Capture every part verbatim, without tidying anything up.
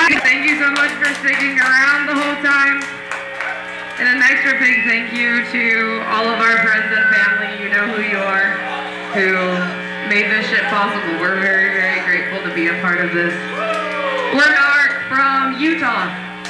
Thank you so much for sticking around the whole time. And an extra big thank you to all of our friends and family, you know who you are, who made this shit possible. We're very, very grateful to be a part of this. We're Narc from Utah.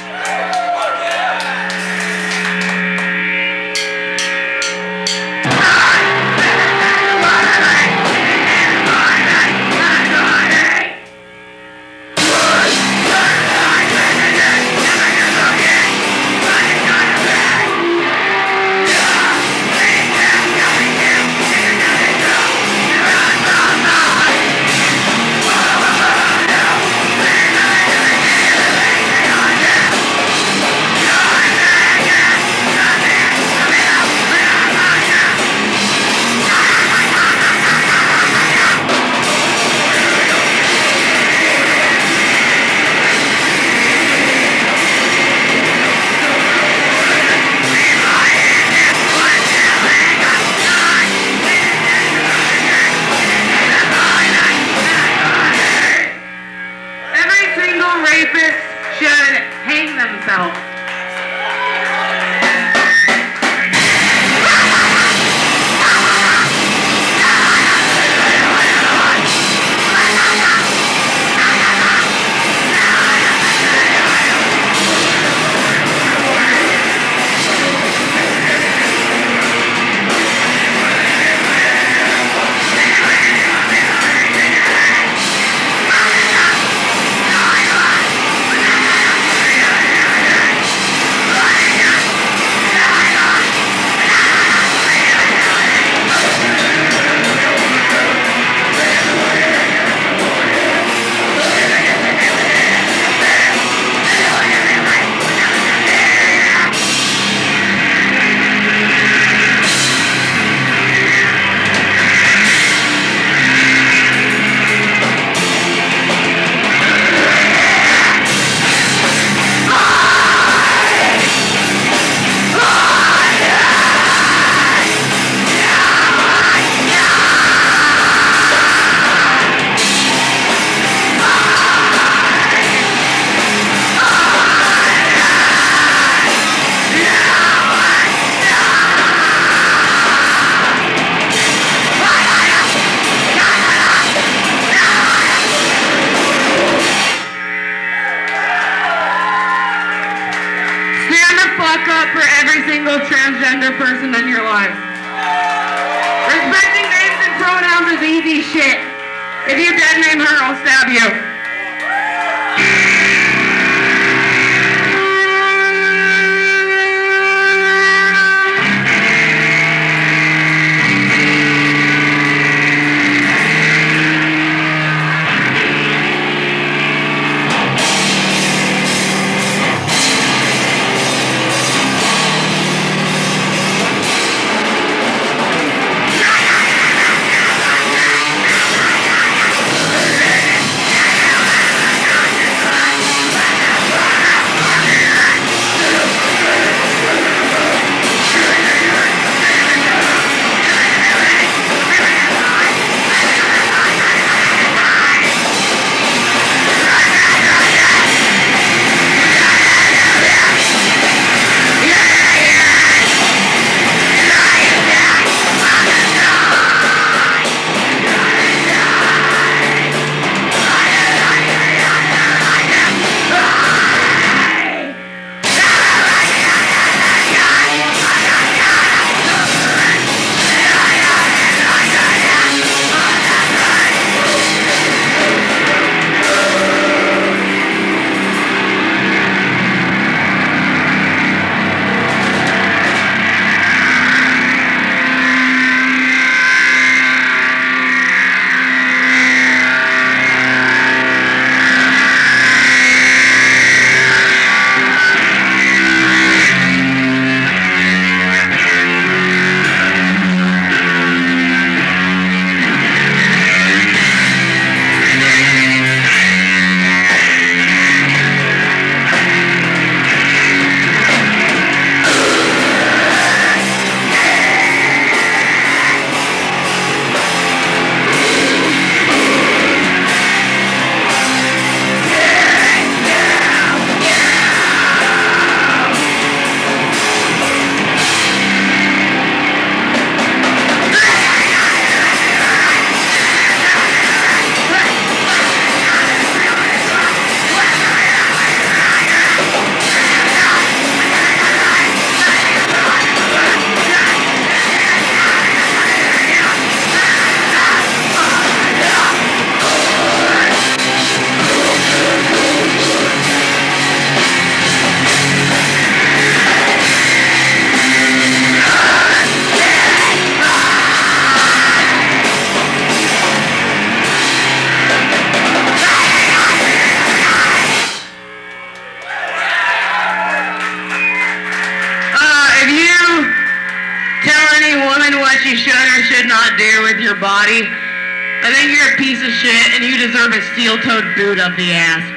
Should hang themselves. Up for every single transgender person in your life. Respecting names and pronouns is easy shit. If you dead name her, I'll stab you. your body, I think you're a piece of shit and you deserve a steel-toed boot up the ass.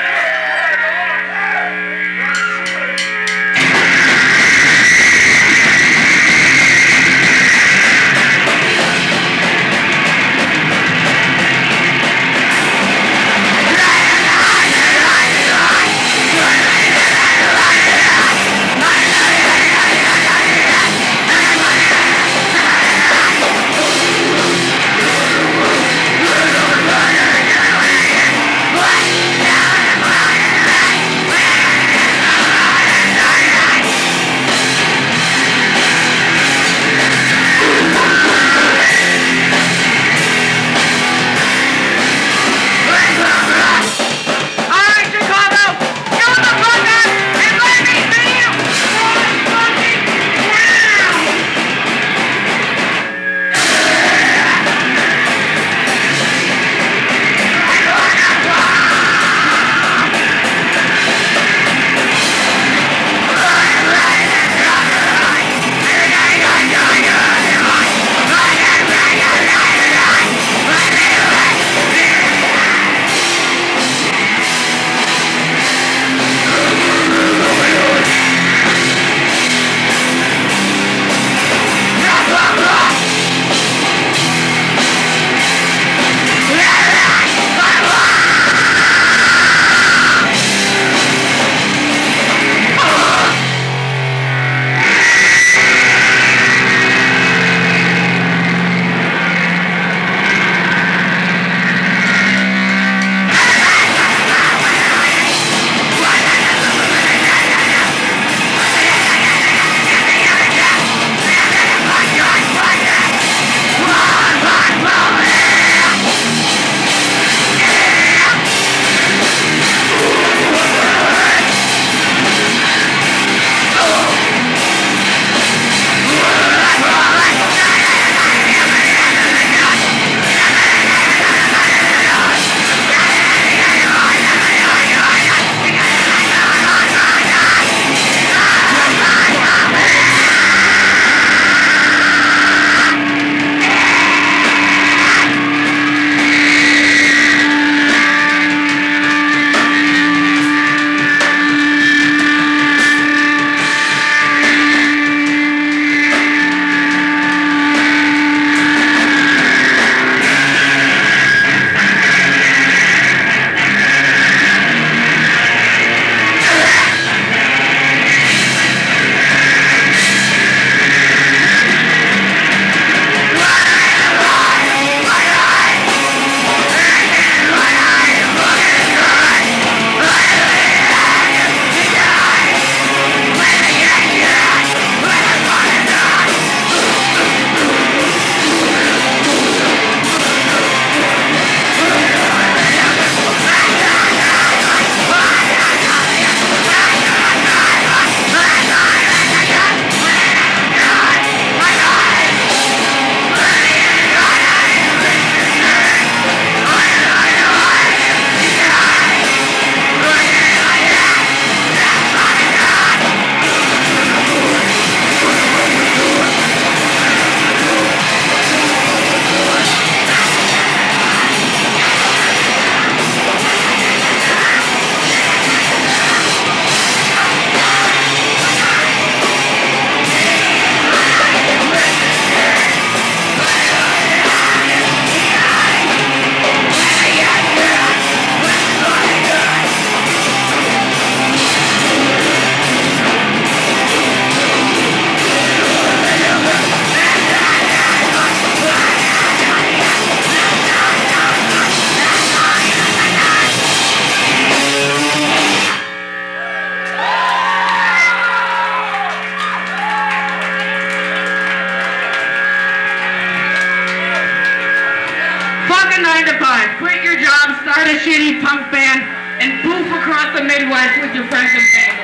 nine to five. Quit your job, start a shitty punk band, and poof across the Midwest with your friends and family.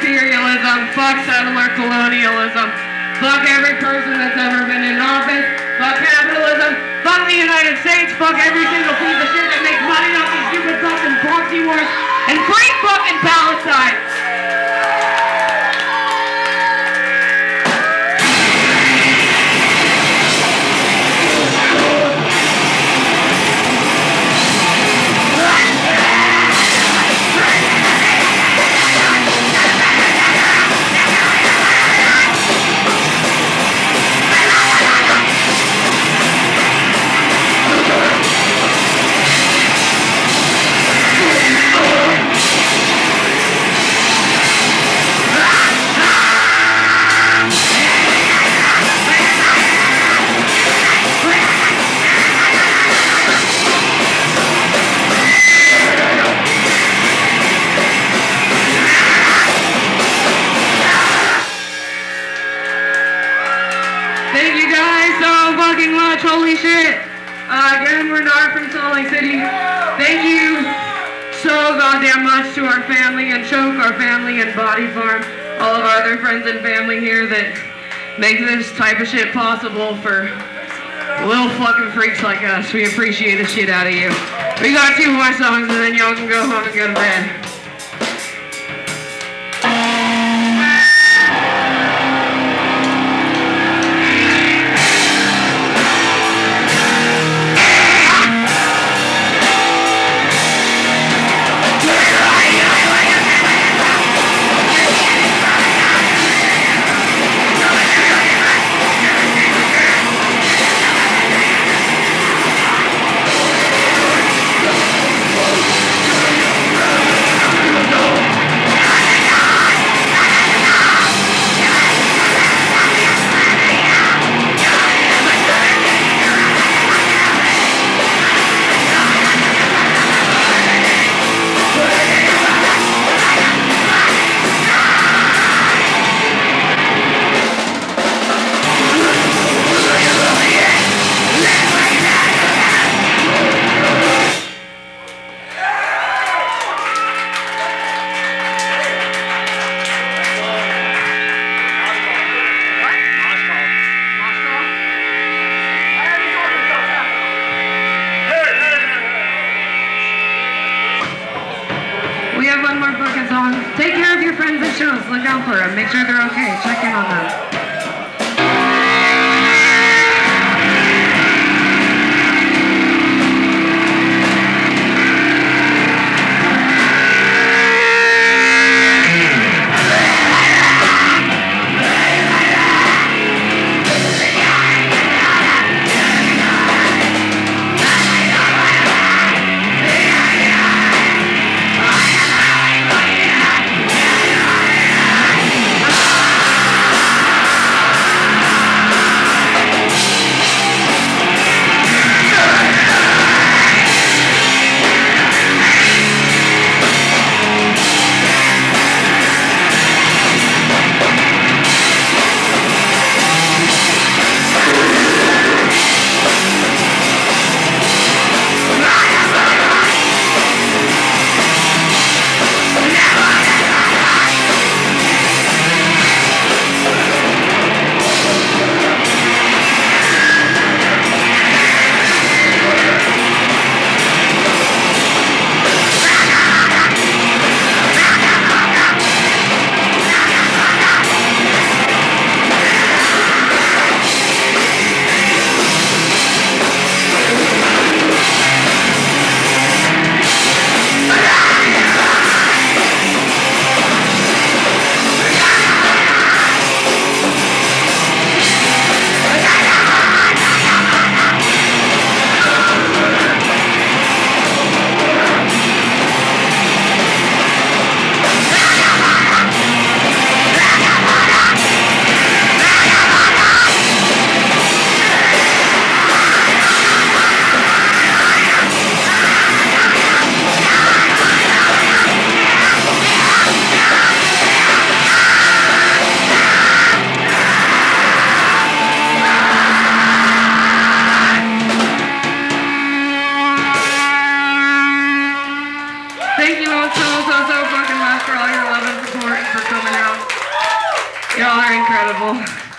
imperialism, fuck settler colonialism, fuck every person that's ever been in office, fuck capitalism, fuck the United States, fuck every single piece of shit that makes money off these stupid fucking proxy wars, and free fucking Palestine! Thank you guys so fucking much, holy shit. Uh, again, we're Nard from Salt Lake City. Thank you so goddamn much to our family and Choke, our family and Body Farm, all of our other friends and family here that make this type of shit possible for little fucking freaks like us. We appreciate the shit out of you. We got two more songs and then y'all can go home and go to bed. We have one more fucking song. Take care of your friends at shows. Look out for them. Make sure they're okay. Check in on them. incredible.